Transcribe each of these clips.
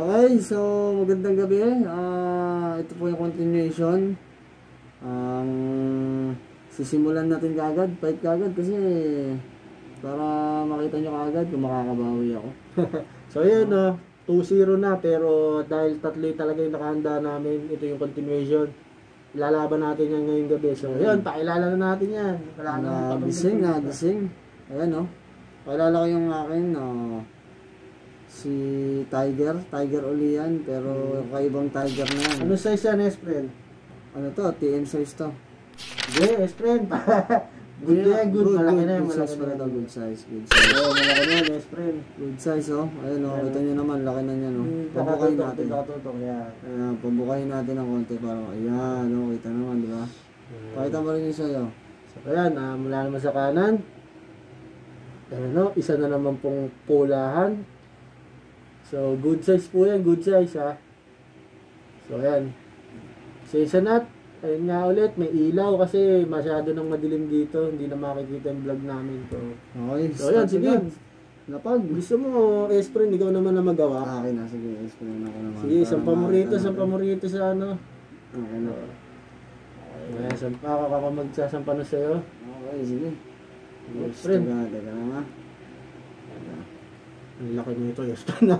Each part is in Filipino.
Okay, so magandang gabi. Ito po yung continuation. Sisimulan natin kaagad, fight kaagad kasi para makita nyo kaagad kung makakabawi ako. So yun 2-0 na, pero dahil tatlo talaga yung nakahanda namin, ito yung continuation. Ilalaban natin yan ngayong gabi. So yun, pakilala na natin yan. Gising. Ayan pakilala ko yung akin. Si Tiger uli yan, pero kaibang Tiger na yan. Ano size yan, S-Friend? Ano to? TM size to. Hindi, S-Friend. Good. Malaki na yan. Good size pala to. Good size. Malaki na yan, S-Friend. Good size Ayun kita nyo naman, laki na yan Pabukayin natin. Ayan, pabukayin natin ng konti para ayan, kita naman, di ba? Pakita mo rin yung sa'yo. So ayan, mula naman sa kanan. Isa na naman pong pulahan. So, good size po yan. Good size, So, ayan. So, isa nat. Ayun nga ulit. May ilaw kasi masyado nang madilim dito. Hindi na makikita yung vlog namin. Okay. So, ayan. Sige. Napag. Gusto mo, S-Friend, ikaw naman na magawa. Okay na. Sige, S-Friend ako naman. Sige, sampa mo rito sa ano. Okay na. Ayan, sampa ka magsasampa na sa'yo. Okay, sige. S-Friend. Teka na nga. Ang laki nito, S-Friend na.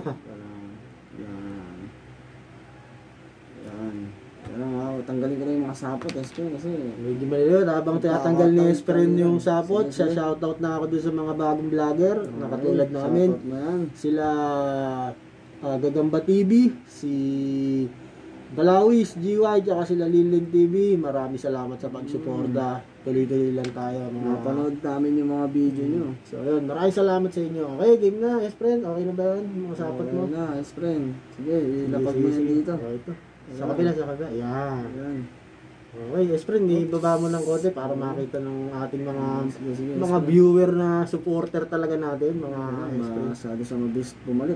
Tanggalin ko na yung mga sapot, S-Friend, kasi medyo maliliw. Habang tinatanggal ni S-Friend yung sapot, sa shoutout na ako dun sa mga bagong vlogger na katulad namin. Sila Gagamba TV, si Galawis, GY, tsaka sila Lilin TV. Maraming salamat sa pagsuporta. Tuloy-tuloy lang tayo. Napanood namin yung mga video nyo. So yun, maraming salamat sa inyo. Okay, game na, S-Friend. Okay na ba yun? Mga sapot mo? Okay na, S-Friend. Sige, ilapag mo yan dito. Ito. Sa kabila. Yan. Okay, S-Friend, ibaba mo ng konti para makita ng ating mga viewer na supporter talaga natin. Mga S-Friend. Masyado sa mabis bumalik.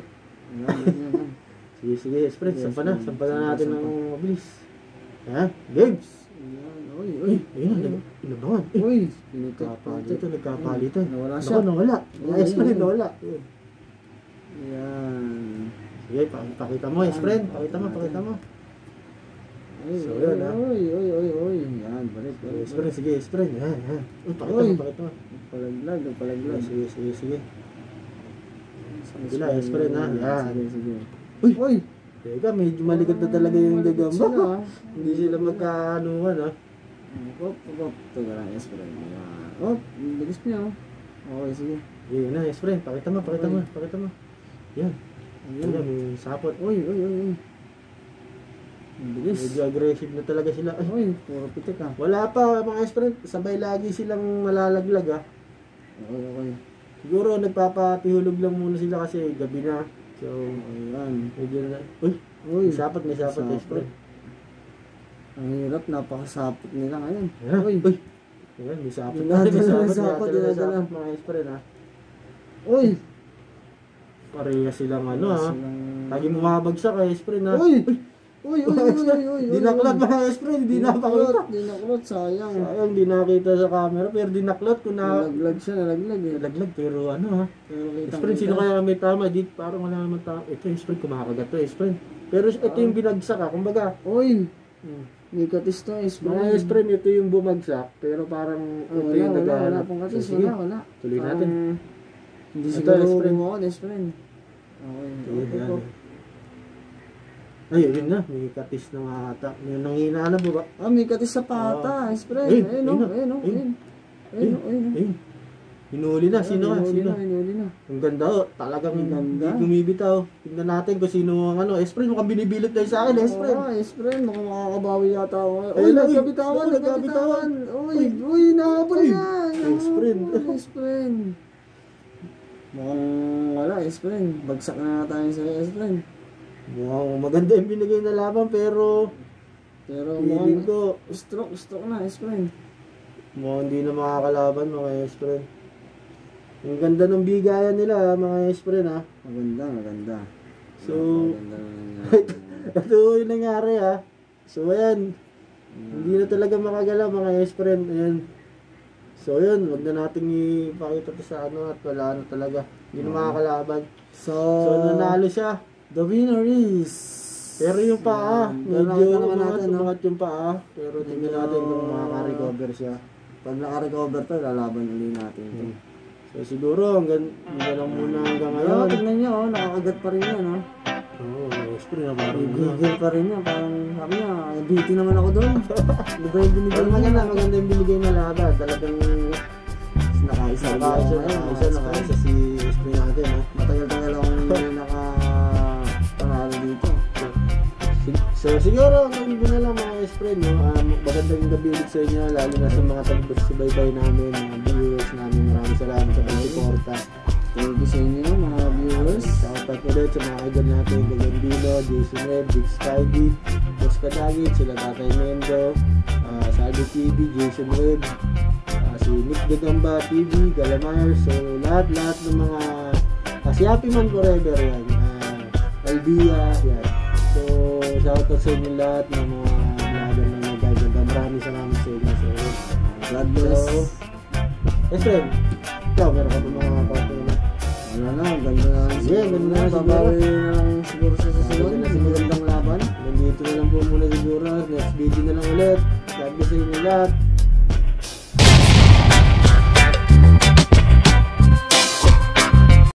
Sige, S-Friend. Sampa na natin ng mabilis. Yan, games. Uy, ayun, inabangan. Uy, nagkapalitan. Nawala siya. Nawala. S-Friend, nawala. Yan. Sige, pakita mo, S-Friend. Pakita mo. So, yun, Uy. Yan, balik. S-Friend, sige, S-Friend. Yan. Pakita mo. Nagpalaglag. Sige. Sila, S-Friend, Yan. Sige. Uy. Teka, medyo malikot na talaga yung Gagamba. Hindi sila magkaanuhan, Teka lang, S-Friend. Bilis niya, Okay, sige. Yan na, S-Friend. Pakita mo. Yan. Ayan, may sapot. Uy. Bilis. Medyo aggressive na talaga sila. Uy, puro pitik Wala pa mga S-Friend. Sabay lagi silang malalaglag Okay. Siguro nagpapatihulog lang muna sila kasi gabi na. So, ayan. Medyo na. May sapot, S-Friend. Ang hirap, napakasapot nila ngayon. Uy. Ayan, may sapot. Dinadala mga S-Friend Uy. Pareha silang Lagi bumabagsak S-Friend Uy. Dinaklat mga S-Friend, hindi napakita. Dinaklot, sayang. Sayang, di nakita sa camera, pero dinaklat ko na. Nalaglag siya. Nalaglag, pero S-Friend, sino kaya may tama? Di, parang wala naman tama. Ito S-Friend, kumakagat to S-Friend. Pero ito yung binagsak kumbaga. Uy. May katis to, S-Friend. Mga S-Friend, ito yung bumagsak, pero parang ito yung wala pong katis, wala. Tuloy natin. Hindi siguro bumakot, S-Friend. Okay. Ay, yun na. May katis na mga ata. May nanghina na ba? May katis sa pata, S-Friend. Ayun. Hinuli na. Sino? Hinuli na. Ang ganda talagang hindi bumibitaw. Tingnan natin kung sino ang S-Friend, mukhang binibilot na sa akin, S-Friend. S-Friend, mukhang makakabawi yata ako. Uy, nagkabitawan. Uy, nahabol na. S-Friend. Mukhang wala, S-Friend. Bagsak na tayo sa S-Friend. Mukhang maganda yung binigay na laban, pero mukhang stroke na, S-Friend. Mukhang hindi na makakalaban, mga S-Friend. Ang ganda ng bigayan nila, mga S-Friend, Maganda. So, ito yung nangyari, So, ayan. Hindi na talaga makagalaw, mga S-Friend. Ayan. So, yun. Wag na natin ipakita to sa at wala na talaga. Hindi na makakalaban. So, nanalo siya. The winner is... Pero yung paa, medyo sumangat yung paa. Pero tingnan natin kung makaka-recover siya. Pag naka-recover to, lalaban ulit natin ito. So siguro hanggang lang muna hanggang ngayon. Tignan nyo, nakakagat pa rin yan, no? Oo, spray na parang gigil pa rin yan, parang sabi niya, beauty naman ako doon. Diba yung binigay niya? Maganda yung binigay na laban. Talagang nakaisa si spray natin, no? Matagal-tagal akong nakapanalo dito. So siguro, ngayon ko na lang mga spray, no? Magandang gabi ulit sa inyo, lalo na sa mga tagbasubaybay namin, mga viewers namin. Maraming salamat sa pagsuporta. Thank you sa inyo, mga viewers. Shoutout ulit sa mga idol natin, Gagandino, Jason Webb, Big Spidey, Boss Kadagit, sila Tatay Mendo, Saldo TV, Jason Webb, si Nick Gagamba TV, Galamar. So lahat ng mga si Happy Man Forever yan, Albia yan. So shoutout sa inyo lahat ng mga vlogger na nagaganda. Maraming salamat sa inyo. So God bless. friend, ikaw meron ka pa mga partner na? Wala na, ganda na. Sige, ganda na. Babawi na lang siguro sa susunod. Magandang laban. Nandito na lang po muna siguro. Next video na lang ulit. God bless sa inyo lahat.